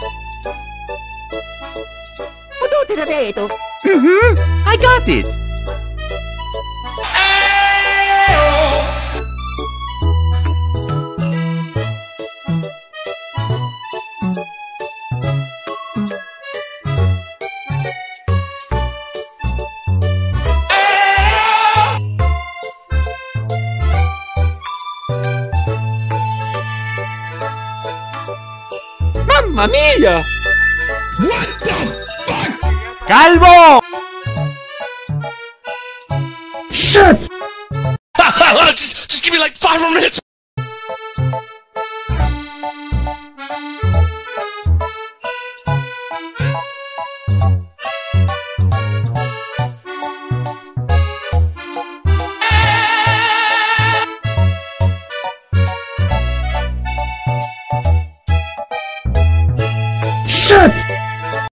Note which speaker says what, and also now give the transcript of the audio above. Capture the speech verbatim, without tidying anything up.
Speaker 1: Mm-hmm. I got it.
Speaker 2: Mamma mia!
Speaker 3: What the fuck?
Speaker 2: Calvo!
Speaker 3: Shit! just, just give me like five more minutes!